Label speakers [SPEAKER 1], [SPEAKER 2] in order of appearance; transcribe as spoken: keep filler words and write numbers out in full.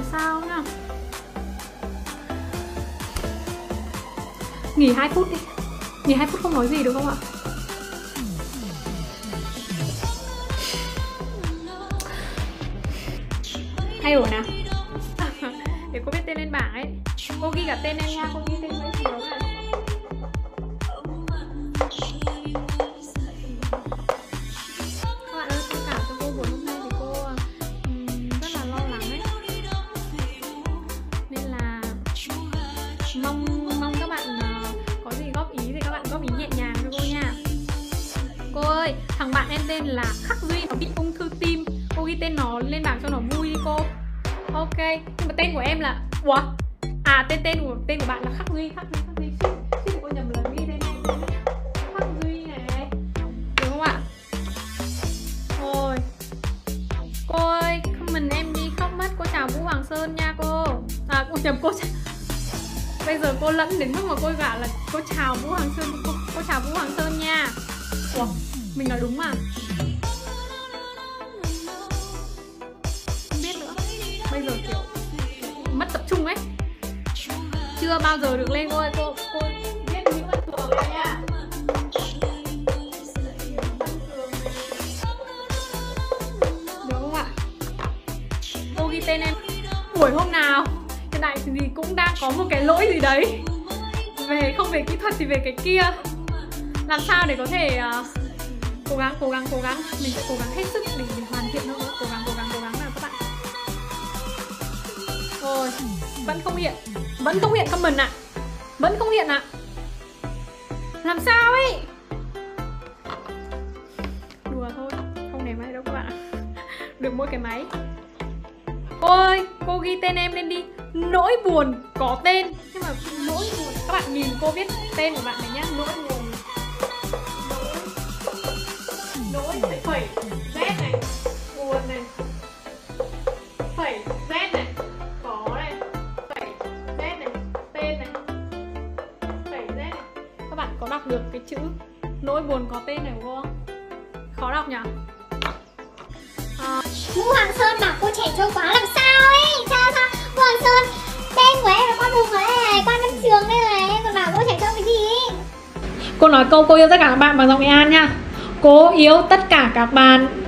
[SPEAKER 1] sao nhá. Nghỉ hai phút đi. Nghỉ hai phút không nói gì được không ạ? Thay đổi nào. Để cô viết tên lên bảng ấy. Cô ghi cả tên em nha, cô ghi tên Nguyễn Thị Hiếu này. Các bạn ơi, thông cảm cho cô buổi hôm nay thì cô um, rất là lo lắng ấy. Nên là mong mong các bạn uh, có gì góp ý thì các bạn góp ý nhẹ nhàng cho cô nha. Cô ơi, thằng bạn em tên là Khắc Duy, nó bị ung thư tim. Cô ghi tên nó lên bảng cho nó vui đi cô. Ok, nhưng mà tên của em là... Ủa? À, tên tên của tên của bạn là Khắc Duy, Khắc Duy, Khắc Duy. Chứ, chứ thì cô nhầm lần ghi tên em. Khắc Duy này. Được không ạ? Rồi. Cô ơi, comment em đi khóc mất. Cô chào Vũ Hoàng Sơn nha cô. À, cô nhầm cô chào... Bây giờ cô lẫn đến mức mà cô gả là cô chào Vũ Hoàng Sơn. Cô, cô chào Vũ Hoàng Sơn nha. Ủa, mình nói đúng mà. Không biết nữa. Bây giờ kiểu mất tập trung ấy. Chưa bao giờ được lên cô ơi. Cô, cô viết những văn thường này nha. Được không ạ? Cô ghi tên em. Buổi hôm nào hiện tại thì cũng đang có một cái lỗi gì đấy. Về không về kỹ thuật thì về cái kia. Làm sao để có thể uh, cố gắng, cố gắng, cố gắng. Mình sẽ cố gắng hết sức để, để hoàn thiện nữa. Cố gắng, cố gắng, cố gắng nào các bạn. Rồi, vẫn không hiện. Vẫn không hiện comment ạ. Vẫn không hiện ạ. Làm sao ấy. Đùa thôi, không ném máy đâu các bạn ạ. Được mỗi cái máy. Cô ơi, cô ghi tên em lên đi. Nỗi buồn có tên. Nhưng mà nỗi buồn, các bạn nhìn cô viết tên của bạn này nhá. Nỗi buồn. Nỗi phải phẩy Z này, buồn này, phẩy Z này, có này, phẩy Z này, tên này, phẩy Z này. Các bạn có đọc được cái chữ nỗi buồn có tên này của cô không? Khó đọc nhỉ? À...
[SPEAKER 2] Vũ Hoàng Sơn bảo cô trẻ trâu quá làm sao ấy? Sao sao? Vũ Hoàng Sơn, tên của em là con Hùng này, con Văn Trường đây này, còn bảo cô trẻ trâu cái gì ấy?
[SPEAKER 1] Cô nói câu cô yêu tất cả các bạn bằng giọng Nghệ An nha. Cô yêu tất cả các bạn